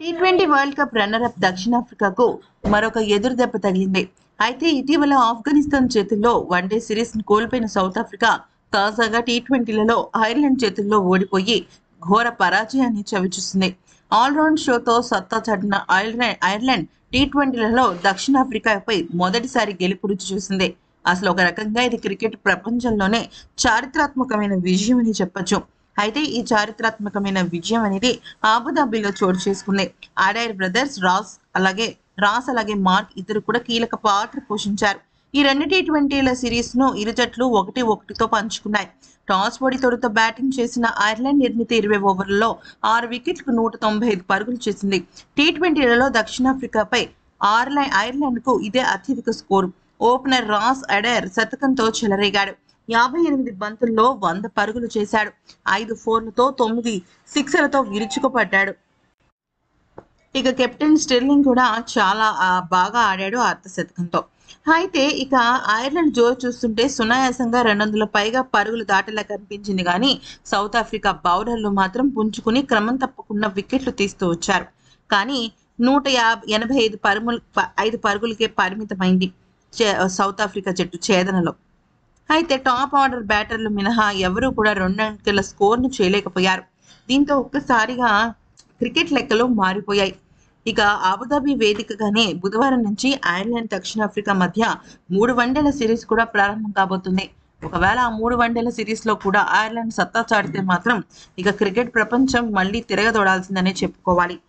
T20 World Cup runner up దక్షిణాఫ్రికాకు మరొక ఎదురు దెబ్బ తగిలింది. అయితే ఇటీవల ఆఫ్ఘనిస్తాన్ చేతుల్లో వన్డే సిరీస్ ను కోల్పోయిన సౌత్ ఆఫ్రికా తాజాగా టీ20లలో ఐర్లాండ్ చేతుల్లో ఓడిపోయి ఘోర పరాజయాన్ని చవిచూసింది. ఆల్రౌండ్ షోతో సత్తా చాటిన ఐర్లాండ్ టీ20లలో దక్షిణాఫ్రికాపై మొదటిసారి గెలుపు రుచి చూసింది. అసలు ఒక రకంగా ఇది క్రికెట్ ప్రపంచంలోనే చారిత్రాత్మకమైన విజయం అని చెప్పొచ్చు. అయితే ఈ చారిత్రాత్మకమైన విజయం అనేది అబుదాబిలో చోటు చేసుకుంది. ఆడైర్ బ్రదర్స్ అలాగే మార్క్ ఇద్దరు కూడా కీలక పాత్ర పోషించారు. ఈ రెండు టీ20ల సిరీస్ ను ఇరు జట్లు 1-1తో పంచుకున్నాయి. టాస్ ఓడి తొలుత బ్యాటింగ్ చేసిన ఐర్లాండ్ నిర్ణీత 20 ఓవర్లలో 6 వికెట్లకు 195 పరుగులు చేసింది. టీ20లలో దక్షిణాఫ్రికాపై ఐర్లాండ్ కు ఇదే అత్యధిక స్కోరు. ఓపెనర్ రాస్ అడైర్ శతకంతో చెలరేగాడు. 58 బంతుల్లో 100 పరుగులు చేశాడు. 5 ఫోర్లతో 9 సిక్సర్లతో విరుచుకుపడ్డాడు. ఇక కెప్టెన్ స్టెర్లింగ్ కూడా చాలా బాగా ఆడాడు అర్ధ శతకంతో. అయితే ఇక ఐర్లాండ్ జోరు చూస్తుంటే సునాయాసంగా 200 పైగా పరుగులు దాటేలా కనిపించింది. కానీ సౌత్ ఆఫ్రికా బౌలర్లు మాత్రం పుంజుకుని క్రమం తప్పకుండా వికెట్లు తీస్తూ వచ్చారు. కానీ 185 పరుగులకే పరిమితమైంది సౌత్ ఆఫ్రికా జట్టు ఛేదనలో. అయితే టాప్ ఆర్డర్ బ్యాటర్లు మినహా ఎవరూ కూడా 2 అంకెల స్కోర్ను చేయలేకపోయారు. దీంతో ఒక్కసారిగా క్రికెట్ లెక్కలు మారిపోయాయి. ఇక అబుదాబి వేదికగానే బుధవారం నుంచి ఐర్లాండ్ దక్షిణాఫ్రికా మధ్య 3 వన్డేల సిరీస్ కూడా ప్రారంభం కాబోతుంది. ఒకవేళ ఆ 3 వన్డేల సిరీస్ లో కూడా ఐర్లాండ్ సత్తా చాటితే మాత్రం ఇక క్రికెట్ ప్రపంచం మళ్ళీ తిరగదోడాల్సిందనే చెప్పుకోవాలి.